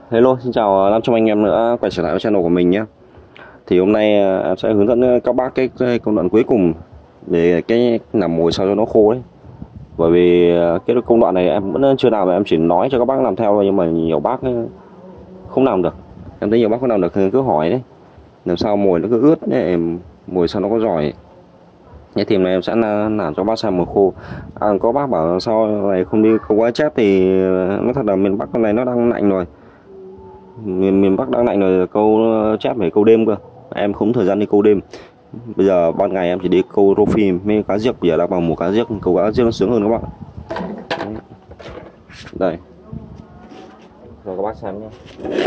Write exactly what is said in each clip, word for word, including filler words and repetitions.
Hello, xin chào năm trăm anh em nữa quay trở lại với channel của mình nhé. Thì hôm nay em sẽ hướng dẫn các bác cái, cái công đoạn cuối cùng để cái làm mồi sao cho nó khô đấy. Bởi vì cái công đoạn này em vẫn chưa làm, em chỉ nói cho các bác làm theo thôi, nhưng mà nhiều bác không làm được. Em thấy nhiều bác không làm được thì cứ hỏi đấy, làm sao mồi nó cứ ướt đấy, mồi sao nó có giỏi. Thế thì hôm nay em sẽ làm cho bác xem mồi khô. À, có bác bảo sao này không đi câu cá chép thì nó thật là miền Bắc con này nó đang lạnh rồi. miền miền Bắc đang lạnh rồi, câu chép phải câu đêm cơ, em không thời gian đi câu đêm. Bây giờ ban ngày em chỉ đi câu rô phi với cá giếc, bây giờ đang vào mùa cá giếc, câu cá giếc nó sướng hơn các bạn. Đấy. Đây rồi các bác xem nhé.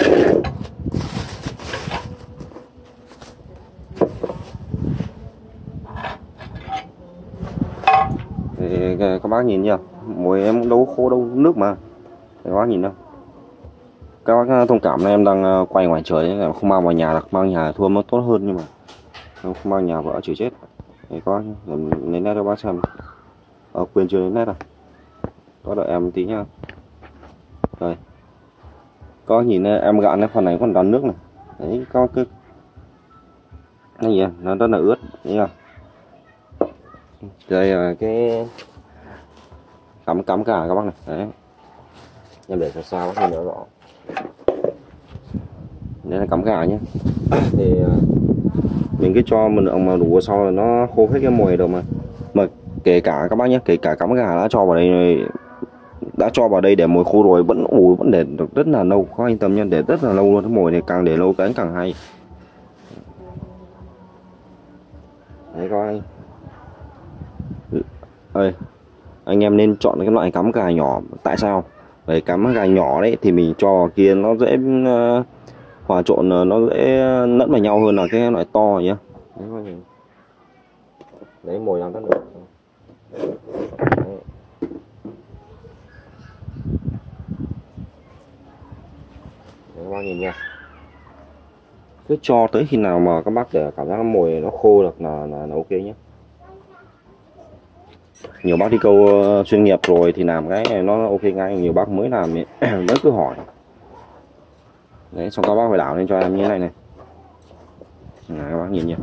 Thì các bác nhìn nhá, mồi em đâu khô đâu, nước mà các bác nhìn đâu. Các bác thông cảm là em đang quay ngoài trời nên không mang vào nhà được, mang nhà thua nó tốt hơn, nhưng mà không mang nhà vợ chửi chết. Để có lấy nét cho bác xem. Ờ, quên chưa lấy nét à, có đợi em tí nha. Rồi có nhìn em gạn cái phần này còn đàn nước này, đấy có cái cái gì nó rất là ướt, thấy không? Đây là cái cắm cắm cả các bác này, đấy em để sao sao thì nó rõ. Đây là cắm gà nhé. Thì mình cứ cho một lượng mà đủ sau là nó khô hết cái mồi đâu mà. Mà kể cả các bác nhé, kể cả cắm gà đã cho vào đây, đã cho vào đây để mồi khô rồi vẫn ủ, vẫn để được rất là lâu, có yên tâm nha, để rất là lâu luôn. Cái mồi này càng để lâu cái càng hay. Đấy các anh ơi, anh em nên chọn cái loại cắm gà nhỏ. Tại sao? Bởi cắm gà nhỏ đấy thì mình cho vào kia nó dễ uh, hòa trộn, nó dễ lẫn vào nhau hơn là cái loại to nhá. Đấy, đấy mồi làm rất được. Đấy. Đấy, các bác nhìn nha, cứ cho tới khi nào mà các bác để cảm giác mồi nó khô được là là, là ok nhé. Nhiều bác đi câu chuyên nghiệp rồi thì làm cái này nó ok ngay, nhiều bác mới làm thì vẫn cứ hỏi. Đấy, xong các bác phải đảo lên cho em như thế này này. Này, các bác nhìn nhé.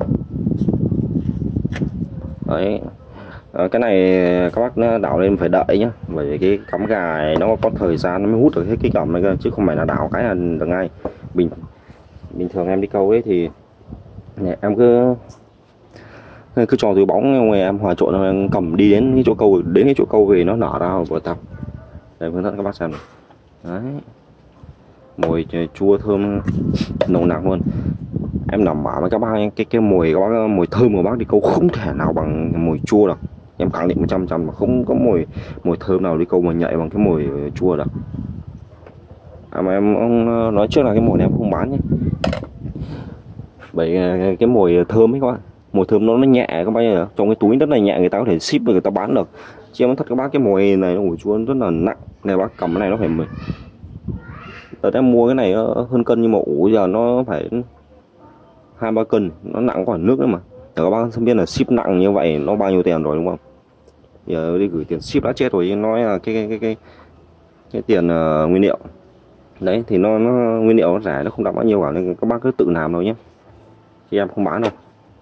Đấy, cái này các bác đảo lên phải đợi nhá, bởi vì cái cắm gà này nó có thời gian nó mới hút được hết cái cẩm này cơ, chứ không phải là đảo cái là được ngay. Bình bình thường em đi câu ấy thì này, em cứ cứ cho túi bóng ngoài em hòa trộn, em cầm đi đến cái chỗ câu, đến cái chỗ câu về nó nở ra vừa tập. Đây hướng dẫn các bác xem này. Đấy, mồi chua thơm nồng nặc luôn. Em đảm bảo với các bác cái cái mồi các bác, mồi thơm của bác đi câu không thể nào bằng mồi chua được. Em khẳng định một trăm phần trăm mà không có mồi mồi thơm nào đi câu mà nhạy bằng cái mồi chua được. À mà em ông nói trước là cái mồi này em không bán nhé. Bởi cái mồi thơm ấy các bạn, mồi thơm nó nó nhẹ các bác nhá, trong cái túi rất là nhẹ, người ta có thể ship và người ta bán được. Chứ em nói thật các bác, cái mồi này nó mồi chua rất là nặng. Này bác cầm cái này nó phải mười. Đợt em mua cái này hơn cân, nhưng mà ủ giờ nó phải hai ba cân, nó nặng quả nước nữa mà. Để các bác biết là ship nặng như vậy nó bao nhiêu tiền rồi đúng không? Giờ đi gửi tiền ship đã chết rồi, nói là cái cái cái cái, cái tiền uh, nguyên liệu. Đấy thì nó, nó nguyên liệu nó rẻ, nó không đắt bao nhiêu cả, nên các bác cứ tự làm thôi nhé, chứ em không bán đâu.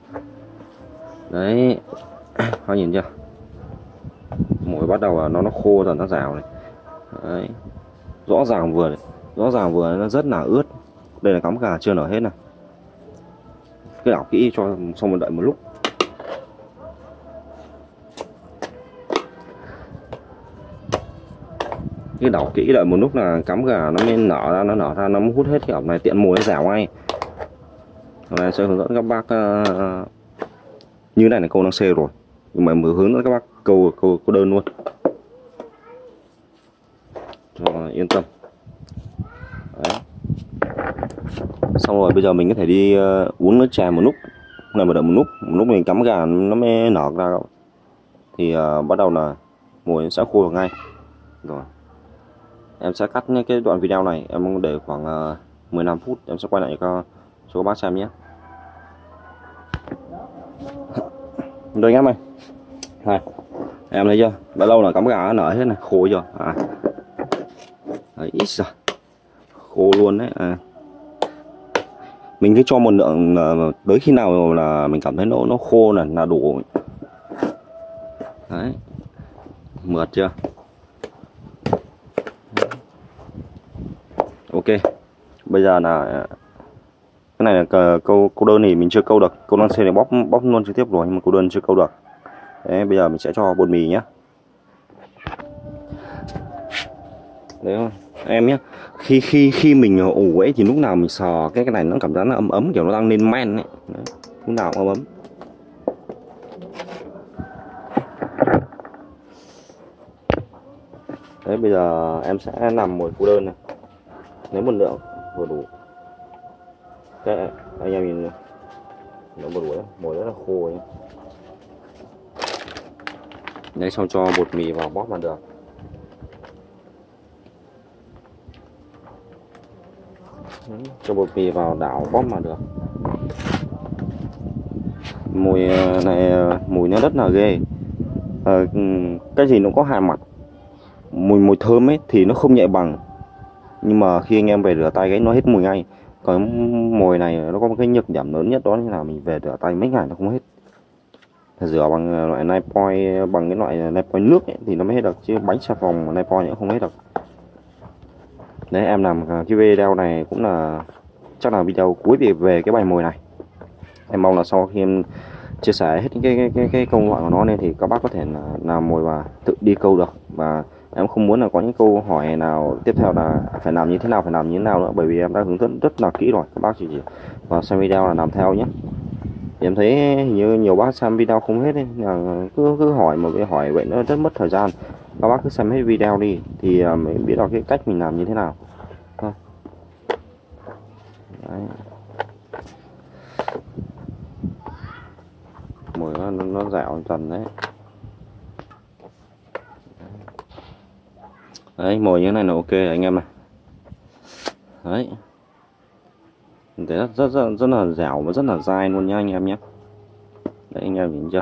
Đấy, các nhìn chưa, mồi bắt đầu là nó nó khô dần, nó rào này. Đấy, rõ ràng vừa này, rõ ràng vừa nó rất là ướt. Đây là cắm gà chưa nở hết này, cứ đảo kỹ cho xong một đợi một lúc. Cái đảo kỹ đợi một lúc là cắm gà nó mới nở ra, nó nở ra nó mới hút hết cái ẩm này, tiện mồi nó rào ngay. Hôm nay sẽ hướng dẫn các bác uh, như này là câu năng C rồi, nhưng mà mới hướng dẫn các bác câu câu câu đơn luôn cho yên tâm. Đấy. Xong rồi bây giờ mình có thể đi uh, uống nước trà một lúc, này mà đợi một lúc, một lúc mình cắm gà nó mới nở ra thì uh, bắt đầu là mồi sẽ khô được ngay. Rồi em sẽ cắt cái đoạn video này, em để khoảng uh, mười lăm phút, em sẽ quay lại cho, cho các bác xem nhé. Đây anh em ơi, này em thấy chưa, đã lâu là cắm gà nở hết này, khô chưa à. Đấy, ít rồi, khô luôn đấy. À. Mình cứ cho một lượng tới khi nào là mình cảm thấy nó nó khô là là đủ. Đấy, mượt chưa? Ok, bây giờ là cái này là câu câu đơn thì mình chưa câu được, câu đơn C này bóp bóp luôn trực tiếp rồi, nhưng mà câu đơn chưa câu được. Đấy, bây giờ mình sẽ cho bột mì nhé. Đấy không? Em nhé, khi khi khi mình ủ ấy thì lúc nào mình sờ cái cái này nó cảm giác nó ấm ấm, kiểu nó đang lên men ấy. Đấy, lúc nào cũng ấm ấm. Đấy, bây giờ em sẽ làm một cô đơn này, lấy một lượng vừa đủ. Cái anh em nhìn nó một đuổi mồi rất là khô nhé. Đấy, xong cho bột mì vào bóp là được. Đấy, cho bột mì vào đảo bóp mà được. Mùi này mùi nó rất là ghê. À, cái gì nó có hai mặt. Mùi mùi thơm ấy thì nó không nhẹ bằng, nhưng mà khi anh em về rửa tay cái nó hết mùi ngay. Còn mùi này nó có một cái nhược điểm lớn nhất, đó là mình về rửa tay mấy ngày nó không hết. Rửa bằng loại Lifebuoy, bằng cái loại Lifebuoy nước ấy, thì nó mới hết được, chứ bánh xà phòng Lifebuoy cũng không hết được. Đấy, em làm cái video này cũng là chắc là video cuối về về cái bài mồi này. Em mong là sau khi em chia sẻ hết cái cái cái, cái công đoạn của nó nên thì các bác có thể là làm mồi và tự đi câu được. Và em không muốn là có những câu hỏi nào tiếp theo là phải làm như thế nào, phải làm như thế nào nữa, bởi vì em đã hướng dẫn rất là kỹ rồi. Các bác chỉ chỉ vào xem video là làm theo nhé. Thì em thấy hình như nhiều bác xem video không hết ấy, là cứ cứ hỏi một cái hỏi vậy nó rất mất thời gian. Các bác cứ xem hết video đi thì mình biết được cái cách mình làm như thế nào thôi. Đấy. Mồi nó, nó dẻo dần đấy. Đấy, mồi như thế này là ok anh em này. Đấy, mình thấy rất rất rất, rất là dẻo và rất là dai luôn nha anh em nhé. Đấy, anh em nhìn chưa?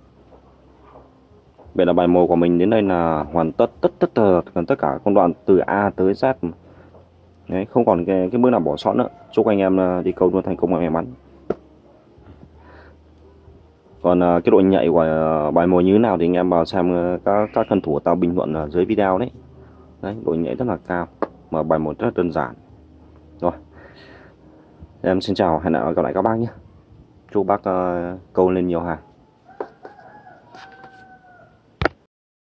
Vậy là bài mồi của mình đến đây là hoàn tất tất tất tất, tất, tất cả công đoạn từ A tới Z. Đấy, không còn cái cái bước nào bỏ sót nữa. Chúc anh em đi câu luôn thành công và may mắn. Còn cái độ nhạy của bài mồi như thế nào thì anh em vào xem các các cần thủ tao bình luận ở dưới video đấy. Đấy, độ nhạy rất là cao mà bài mồi rất là đơn giản. Rồi, em xin chào, hẹn gặp lại các bác nhé. Chúc bác uh, câu lên nhiều hàng.